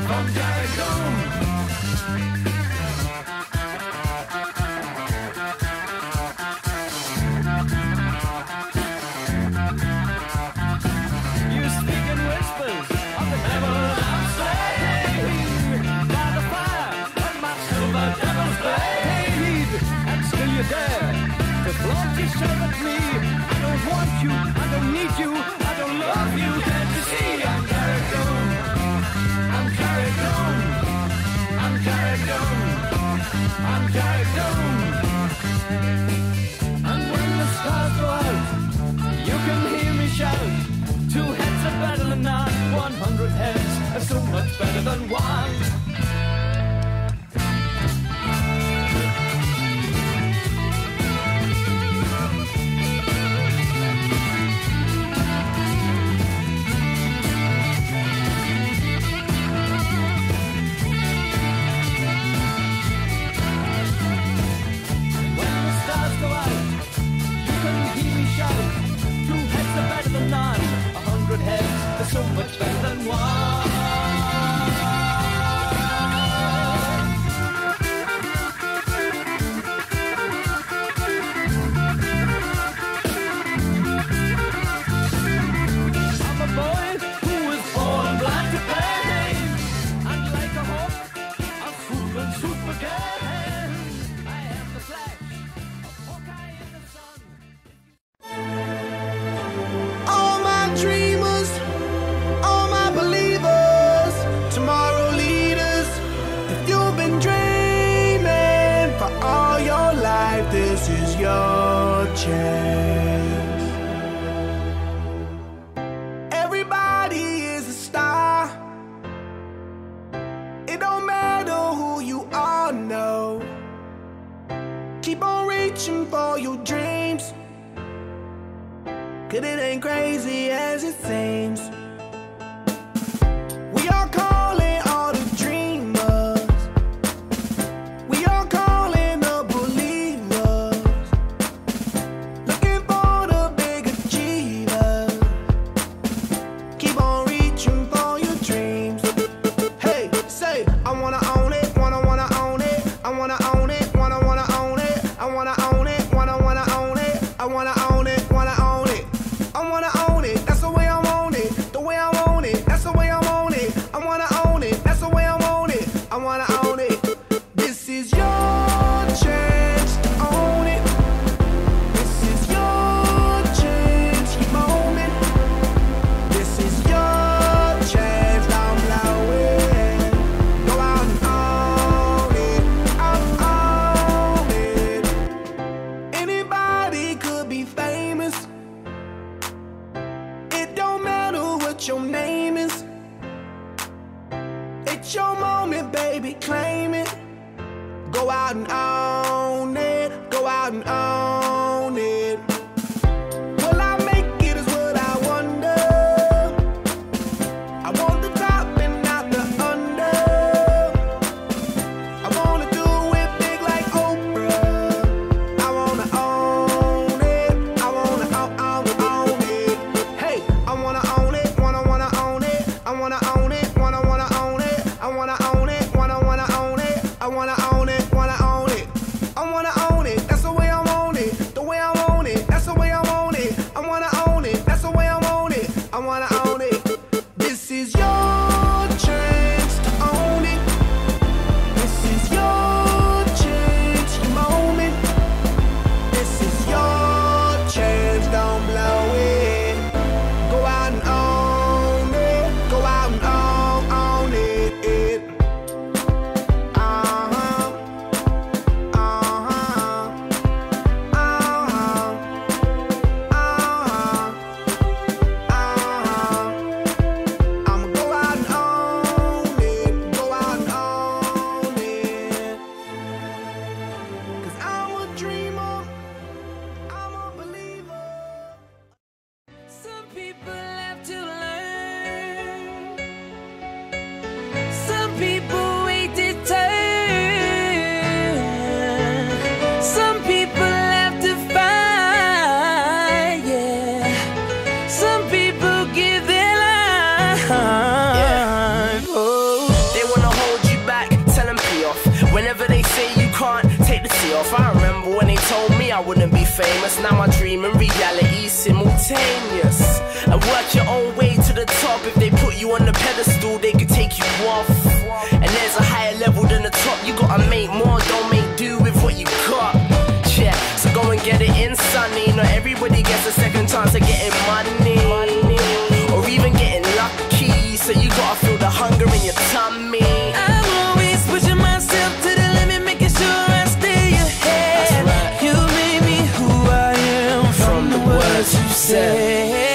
from Garrett. You speak in whispers of the devil I'm slain by the fire of my silver devil's blade, and still you dare to flaunt yourself at me. I don't want you, I don't need you, I don't love you. Can't you see I'm carried on? I'm carried on. I'm carried on. I'm carried on. And when the stars go out, you can hear me shout. 2 heads are better than none. 100 heads are so much better than one. So much better than one. I'm a boy who was born blind to pain, and like a hawk, I'll swoop and swoop again. I am the flash of Hawkeye in the sun. All my dreamers, all my believers, tomorrow leaders. If you've been dreaming for all your life, this is your chance. Everybody is a star. It don't matter who you are, no. Keep on reaching for your dreams, 'cause it ain't crazy as it seems. We are calling all the dreamers. We are calling the believers. Looking for the big achiever. Keep on reaching for your dreams. Hey, say, I wanna own it, wanna own it. I wanna own it, wanna own it. I wanna own it, wanna own it. I wanna own it, wanna own it. I wanna own it, that's the way I want it. The way I want it, that's the way I want it. I wanna own it, that's the way I want it. I wanna own it. This is your chance to own it. This is your chance, keep owning. This is your chance, don't blow it. Go out and own it, own it. Anybody could be famous. It don't matter what your name is. It's your moment, baby, claim it. Go out and own it. Go out and own it. Will I make it is what I wonder. I want the top and not the under. I wanna do it big like Oprah. I wanna own it. I wanna own it. Hey, I wanna own it, wanna own it. I wanna own it, wanna own it. I wanna own it, wanna own it. I wanna own it, wanna own it. I wanna own it, that's the way I want it. The way I want it, that's the way I want it. I wanna own it, that's the way I want it. I wanna own it. This is your chance to own it. This is your chance, your moment. This is your chance, don't blow it. Go out and own it. Go out and own it. Uh-huh. Uh-huh. Uh-huh. Uh-huh. Uh-huh. I'ma go out and own it. Go out and own it. 'Cause I'm a dreamer. I'm a believer. Some people have to learn. Some people wait their turn. Some people have to fight, yeah. Some people give their life. Oh. They I wouldn't be famous. Now my dream and reality simultaneous. And work your own way to the top. If they put you on the pedestal, they could take you off. And there's a higher level than the top. You gotta make more, don't make do with what you got. Yeah, so go and get it in, sonny. Not everybody gets a second chance of getting money, or even getting lucky. So you gotta feel the hunger in your tummy. I'm always pushing myself to the limit, making sure I stay ahead. That's right. You made me who I am from the words you say.